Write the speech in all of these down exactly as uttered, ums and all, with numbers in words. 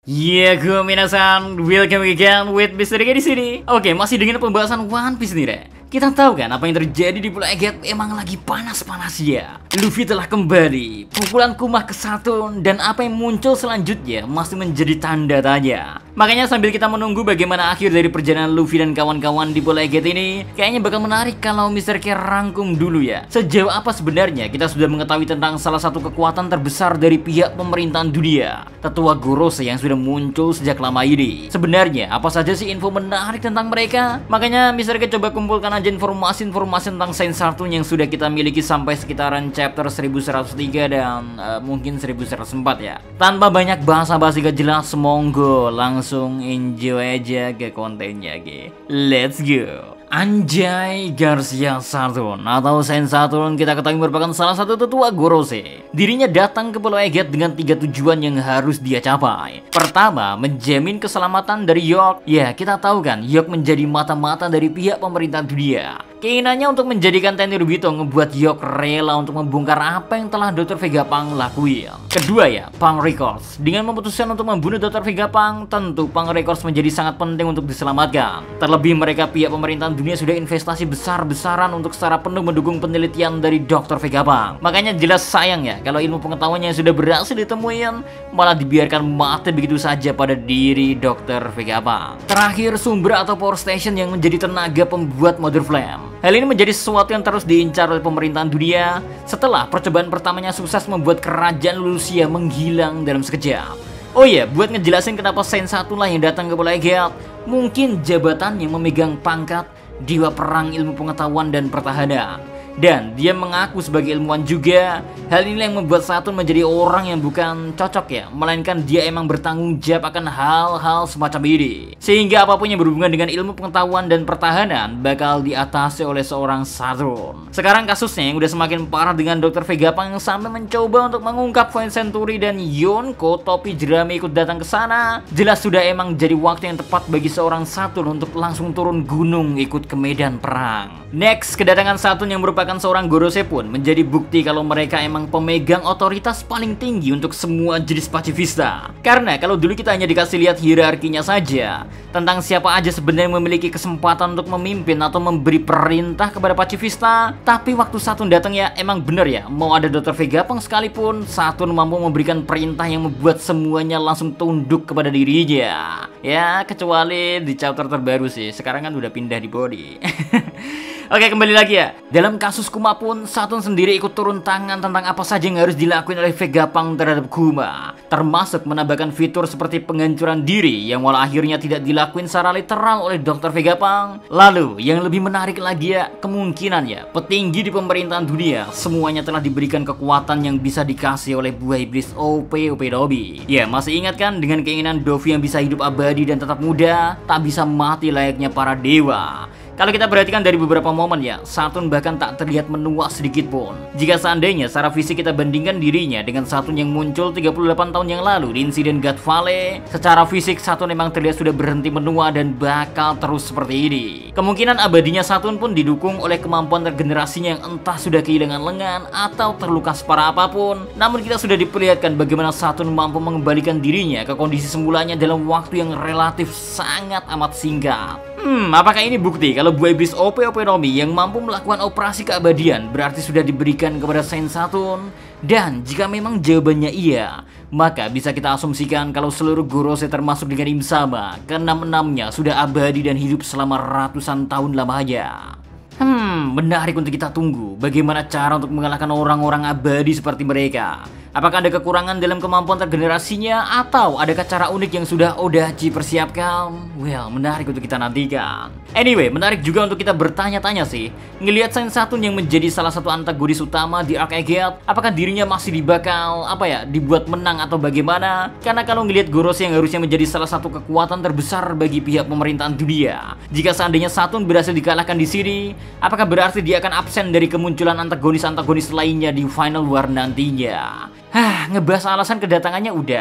Yeah, gue minasan, welcome again with mister Rega di sini. Oke, masih dengan pembahasan One Piece nih, Re. Kita tahu kan apa yang terjadi di Pulau Egghead emang lagi panas-panasnya. Luffy telah kembali, pukulan Kuma ke Saturn, dan apa yang muncul selanjutnya masih menjadi tanda tanya. Makanya sambil kita menunggu bagaimana akhir dari perjalanan Luffy dan kawan-kawan di Pulau Egghead ini, kayaknya bakal menarik kalau mister K rangkum dulu ya. Sejauh apa sebenarnya kita sudah mengetahui tentang salah satu kekuatan terbesar dari pihak pemerintahan dunia, Tetua Gorose yang sudah muncul sejak lama ini. Sebenarnya apa saja sih info menarik tentang mereka? Makanya mister K coba kumpulkan aja informasi-informasi tentang Saint Saturn yang sudah kita miliki sampai sekitaran chapter seribu seratus tiga dan uh, mungkin seribu seratus empat ya. Tanpa banyak bahasa-basi gak jelas, monggo langsung enjoy aja ke kontennya, ge. Let's go. Anjay, Garcia Saturn atau Saint Saturn kita ketahui merupakan salah satu tetua Gorose. Dirinya datang ke Pulau Egghead dengan tiga tujuan yang harus dia capai. Pertama, menjamin keselamatan dari York. Ya, kita tahu kan, York menjadi mata-mata dari pihak pemerintah dunia. Keinginannya untuk menjadikan Tenryubito ngebuat York rela untuk membongkar apa yang telah dokter Vegapunk lakuin. Kedua ya, Punk Records. Dengan memutuskan untuk membunuh dokter Vegapunk, tentu Punk Records menjadi sangat penting untuk diselamatkan. Terlebih mereka pihak pemerintahan dunia sudah investasi besar-besaran untuk secara penuh mendukung penelitian dari dokter Vegapunk. Makanya jelas sayang ya kalau ilmu pengetahuannya yang sudah berhasil ditemuin malah dibiarkan mati begitu saja pada diri dokter Vegapunk. Terakhir, sumber atau power station yang menjadi tenaga pembuat Mother Flame. Hal ini menjadi sesuatu yang terus diincar oleh pemerintahan dunia setelah percobaan pertamanya sukses membuat kerajaan Lucia menghilang dalam sekejap. Oh iya, buat ngejelasin kenapa Saint Saturn lah yang datang ke Pulau Egghead, mungkin jabatannya memegang pangkat Dewa Perang Ilmu Pengetahuan dan Pertahanan. Dan dia mengaku sebagai ilmuwan juga. Hal ini yang membuat Saturn menjadi orang yang bukan cocok ya, melainkan dia emang bertanggung jawab akan hal-hal semacam ini. Sehingga apapun yang berhubungan dengan ilmu pengetahuan dan pertahanan bakal diatasi oleh seorang Saturn. Sekarang kasusnya yang udah semakin parah dengan dokter Vegapunk yang sampai mencoba untuk mengungkap Point Century dan Yonko topi jerami ikut datang ke sana. Jelas sudah emang jadi waktu yang tepat bagi seorang Saturn untuk langsung turun gunung ikut ke medan perang. Next, kedatangan Saturn yang merupakan seorang Gorose pun menjadi bukti kalau mereka emang pemegang otoritas paling tinggi untuk semua jenis pacifista. Karena kalau dulu kita hanya dikasih lihat hierarkinya saja tentang siapa aja sebenarnya memiliki kesempatan untuk memimpin atau memberi perintah kepada pacifista, tapi waktu Saturn datang ya emang bener ya, mau ada dokter Vegapunk sekalipun, Saturn mampu memberikan perintah yang membuat semuanya langsung tunduk kepada dirinya. Ya, kecuali di chapter terbaru sih, sekarang kan udah pindah di body. Oke, kembali lagi ya. Dalam kasus Kuma pun, Saturn sendiri ikut turun tangan tentang apa saja yang harus dilakuin oleh Vegapunk terhadap Kuma. Termasuk menambahkan fitur seperti penghancuran diri yang walau akhirnya tidak dilakuin secara literal oleh dokter Vegapunk. Lalu, yang lebih menarik lagi ya, kemungkinan ya, petinggi di pemerintahan dunia semuanya telah diberikan kekuatan yang bisa dikasih oleh buah iblis O P O P Dobby. Ya, masih ingat kan dengan keinginan Dovi yang bisa hidup abadi dan tetap muda, tak bisa mati layaknya para dewa. Kalau kita perhatikan dari beberapa momen ya, Saturn bahkan tak terlihat menua sedikit pun. Jika seandainya secara fisik kita bandingkan dirinya dengan Saturn yang muncul tiga puluh delapan tahun yang lalu di insiden God Valley, secara fisik Saturn memang terlihat sudah berhenti menua dan bakal terus seperti ini. Kemungkinan abadinya Saturn pun didukung oleh kemampuan regenerasinya yang entah sudah kehilangan lengan atau terluka separah apapun. Namun kita sudah diperlihatkan bagaimana Saturn mampu mengembalikan dirinya ke kondisi semulanya dalam waktu yang relatif sangat amat singkat. Hmm, apakah ini bukti kalau buah iblis O P O P Dobby yang mampu melakukan operasi keabadian berarti sudah diberikan kepada Saint Saturn? Dan jika memang jawabannya iya, maka bisa kita asumsikan kalau seluruh Gorose termasuk dengan Imsama, keenam-enamnya sudah abadi dan hidup selama ratusan tahun lamanya. Hmm, menarik untuk kita tunggu bagaimana cara untuk mengalahkan orang-orang abadi seperti mereka. Apakah ada kekurangan dalam kemampuan regenerasinya atau adakah cara unik yang sudah Odachi persiapkan? Well, menarik untuk kita nantikan. Anyway, menarik juga untuk kita bertanya-tanya sih, ngelihat Saint Saturn yang menjadi salah satu antagonis utama di Arc Egghead, apakah dirinya masih dibakal apa ya, dibuat menang atau bagaimana? Karena kalau ngelihat Gorose yang harusnya menjadi salah satu kekuatan terbesar bagi pihak pemerintahan dunia, jika seandainya Saturn berhasil dikalahkan di sini, apakah berarti dia akan absen dari kemunculan antagonis-antagonis lainnya di Final War nantinya? Hah, ngebahas alasan kedatangannya udah.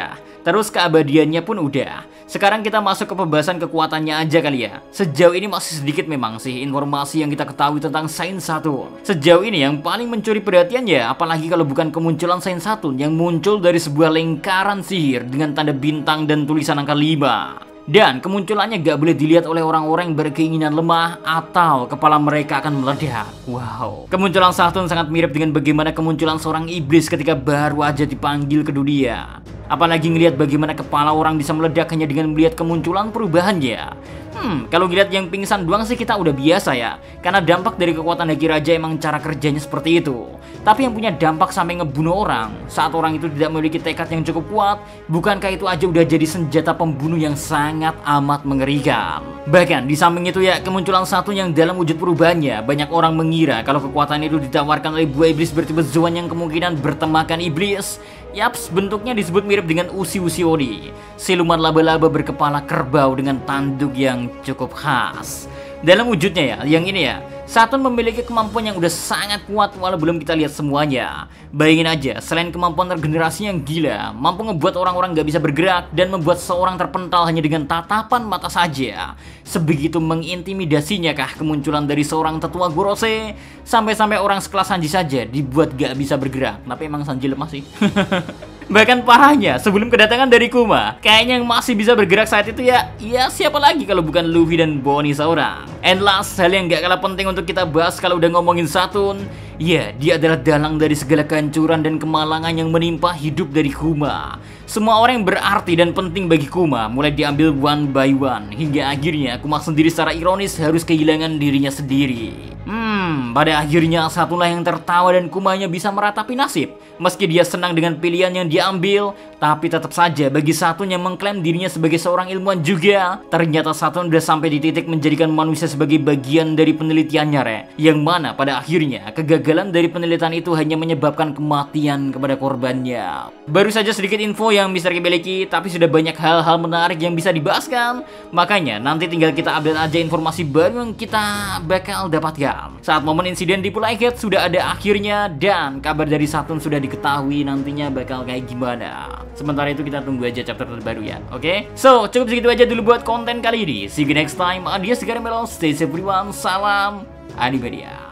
Terus keabadiannya pun udah. Sekarang kita masuk ke pembahasan kekuatannya aja kali ya. Sejauh ini masih sedikit memang sih informasi yang kita ketahui tentang Saint Saturn. Sejauh ini yang paling mencuri perhatian ya, apalagi kalau bukan kemunculan Saint Saturn yang muncul dari sebuah lingkaran sihir dengan tanda bintang dan tulisan angka lima. Dan kemunculannya gak boleh dilihat oleh orang-orang yang berkeinginan lemah atau kepala mereka akan meledak. Wow. Kemunculan Saturn sangat mirip dengan bagaimana kemunculan seorang iblis ketika baru aja dipanggil ke dunia. Apalagi ngelihat bagaimana kepala orang bisa meledak hanya dengan melihat kemunculan perubahannya. Hmm, kalau ngeliat yang pingsan doang sih kita udah biasa ya. Karena dampak dari kekuatan Haki Raja emang cara kerjanya seperti itu. Tapi yang punya dampak sampai ngebunuh orang saat orang itu tidak memiliki tekad yang cukup kuat, bukankah itu aja udah jadi senjata pembunuh yang sangat amat mengerikan. Bahkan di samping itu ya, kemunculan satu yang dalam wujud perubahannya, banyak orang mengira kalau kekuatan itu ditawarkan oleh buah iblis bertipe Zoan yang kemungkinan bertemakan iblis. Yaps, bentuknya disebut mirip dengan Ushi Ushi Ori, siluman laba-laba berkepala kerbau dengan tanduk yang cukup khas. Dalam wujudnya ya, yang ini ya, Saturn memiliki kemampuan yang udah sangat kuat walau belum kita lihat semuanya. Bayangin aja, selain kemampuan regenerasi yang gila, mampu ngebuat orang-orang gak bisa bergerak dan membuat seorang terpental hanya dengan tatapan mata saja. Sebegitu mengintimidasinya kah kemunculan dari seorang tetua Gorose, sampai-sampai orang sekelas Sanji saja dibuat gak bisa bergerak. Tapi emang Sanji lemah sih. Bahkan parahnya, sebelum kedatangan dari Kuma, kayaknya yang masih bisa bergerak saat itu ya, ya siapa lagi kalau bukan Luffy dan Bonnie seorang. And last, hal yang gak kalah penting untuk kita bahas kalau udah ngomongin Saturn, ya dia adalah dalang dari segala kehancuran dan kemalangan yang menimpa hidup dari Kuma. Semua orang yang berarti dan penting bagi Kuma mulai diambil one by one, hingga akhirnya Kuma sendiri secara ironis harus kehilangan dirinya sendiri. Hmm, pada akhirnya Saturn yang tertawa dan Kumanya bisa meratapi nasib. Meski dia senang dengan pilihan yang dia ambil, tapi tetap saja bagi Saturn yang mengklaim dirinya sebagai seorang ilmuwan juga, ternyata Saturn udah sampai di titik menjadikan manusia sebagai bagian dari penelitiannya, re. Yang mana pada akhirnya kegagalan dari penelitian itu hanya menyebabkan kematian kepada korbannya. Baru saja sedikit info yang Mister K miliki, tapi sudah banyak hal-hal menarik yang bisa dibahaskan. Makanya nanti tinggal kita update aja informasi baru yang kita bakal dapatkan. Saat momen insiden di Pulau Egghead sudah ada akhirnya dan kabar dari Saturn sudah diketahui nantinya bakal kayak gimana. Sementara itu kita tunggu aja chapter terbaru ya, oke? Okay? So, cukup segitu aja dulu buat konten kali ini. See you next time. Adios, Garamelo. Stay safe everyone. Salam Animania.